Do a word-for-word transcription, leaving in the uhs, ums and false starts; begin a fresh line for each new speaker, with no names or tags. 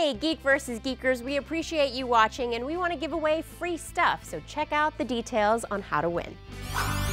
Hey, Geek versus Geekers, we appreciate you watching and we want to give away free stuff, so check out the details on how to win.